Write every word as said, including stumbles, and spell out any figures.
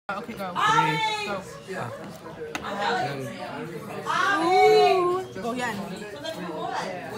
Okay, go. Three. Go. Ah. Ooh. Go again.